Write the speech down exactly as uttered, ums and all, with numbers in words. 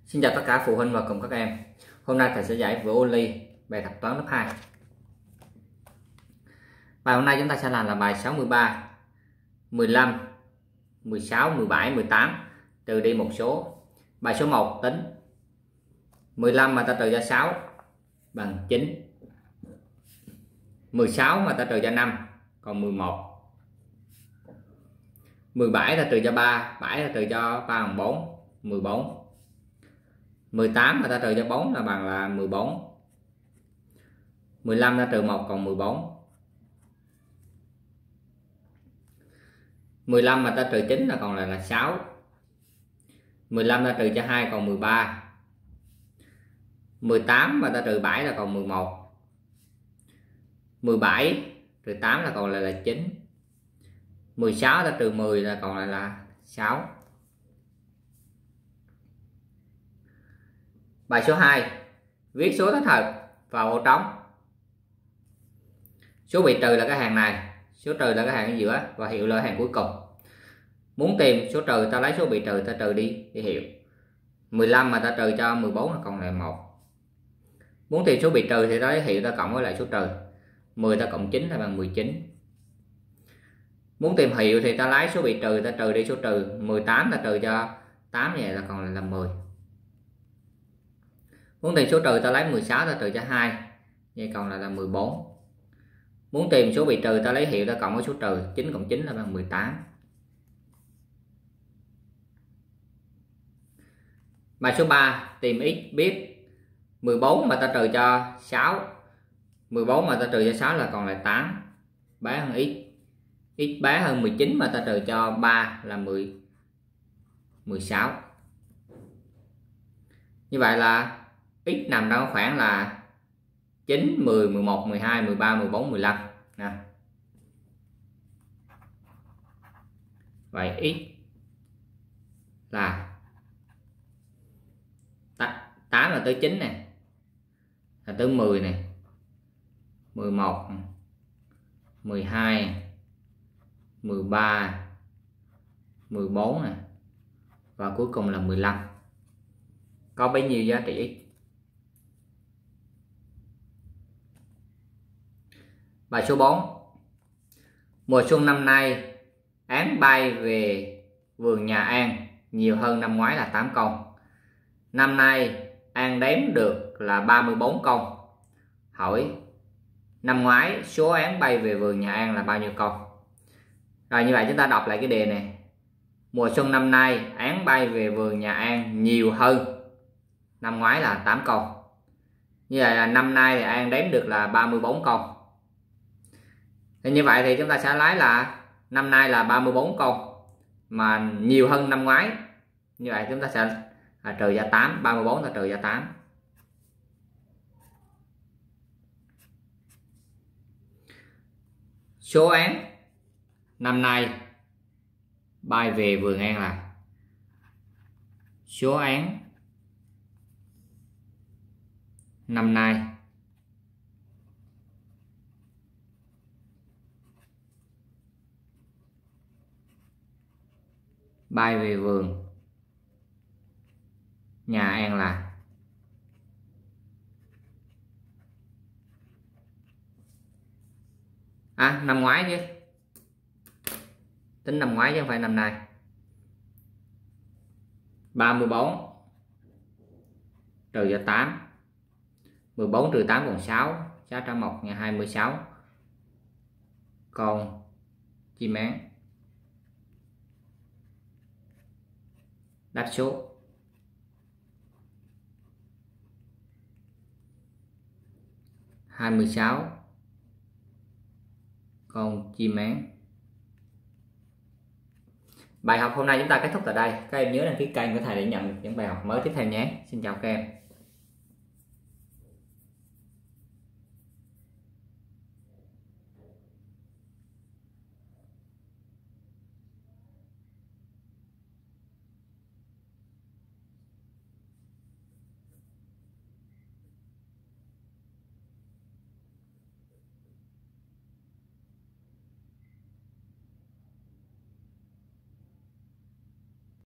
Xin chào tất cả phụ huynh và cùng các em. Hôm nay thầy sẽ giải vừa Only bài tập toán lớp hai. Bài hôm nay chúng ta sẽ làm là bài sáu mươi ba, mười lăm, mười sáu, mười bảy, mười tám, trừ đi một số. Bài số một tính mười lăm mà ta trừ ra sáu bằng chín. mười sáu mà ta trừ ra năm còn mười một. mười bảy ta trừ ra ba, bảy ta trừ cho ba bằng bốn, mười bốn. mười tám mà ta trừ cho bốn là bằng là mười bốn. mười lăm ta trừ một còn mười bốn. mười lăm mà ta trừ chín là còn lại là sáu. mười lăm ta trừ cho hai còn mười ba. mười tám mà ta trừ bảy là còn mười một. mười bảy trừ tám là còn lại là chín. mười sáu ta trừ mười là còn lại là sáu. Bài số hai, viết số thất thật vào ô trống. Số bị trừ là cái hàng này, số trừ là cái hàng ở giữa và hiệu là hàng cuối cùng. Muốn tìm số trừ ta lấy số bị trừ ta trừ đi đi hiệu. mười lăm mà ta trừ cho mười bốn là còn lại một. Muốn tìm số bị trừ thì ta lấy hiệu ta cộng với lại số trừ. mười ta cộng chín là bằng mười chín. Muốn tìm hiệu thì ta lấy số bị trừ ta trừ đi số trừ. mười tám ta trừ cho tám vậy là còn lại là mười. Muốn tìm số trừ ta lấy mười sáu ta trừ cho hai, vậy còn lại là mười bốn. Muốn tìm số bị trừ ta lấy hiệu ta cộng với số trừ, chín cộng chín là bằng mười tám. Bài số ba, tìm x biết mười bốn mà ta trừ cho sáu, mười bốn mà ta trừ cho sáu là còn lại tám, bé hơn x. X bé hơn mười chín mà ta trừ cho ba là mười, mười sáu. Như vậy là x nằm trong khoảng là chín, mười, mười một, mười hai, mười ba, mười bốn, mười lăm nè. Vậy x là tám là tới chín nè, là tới mười nè, mười một, mười hai, mười ba, mười bốn nè, và cuối cùng là mười lăm. Có bấy nhiêu giá trị x? Bài số bốn, mùa xuân năm nay Án bay về vườn nhà An nhiều hơn năm ngoái là tám con. Năm nay An đếm được là ba mươi bốn con. Hỏi năm ngoái số Án bay về vườn nhà An là bao nhiêu con? Rồi như vậy chúng ta đọc lại cái đề này. Mùa xuân năm nay Án bay về vườn nhà An nhiều hơn năm ngoái là tám con. Như vậy là năm nay thì An đếm được là ba mươi bốn con. Thì như vậy thì chúng ta sẽ lấy là năm nay là ba mươi bốn con mà nhiều hơn năm ngoái. Như vậy chúng ta sẽ à, trừ ra tám, ba mươi bốn là trừ ra tám. Số Án năm nay bay về vườn An là số Án năm nay bay về vườn nhà An là à năm ngoái chứ, tính năm ngoái chứ không phải năm nay. Ba mươi bốn trừ ra tám, mười bốn trừ tám còn sáu, sáu trăm một ngày hai mươi sáu con chim én. Đáp số hai mươi sáu con chim én. Bài học hôm nay chúng ta kết thúc tại đây. Các em nhớ đăng ký kênh của thầy để nhận được những bài học mới tiếp theo nhé. Xin chào các em.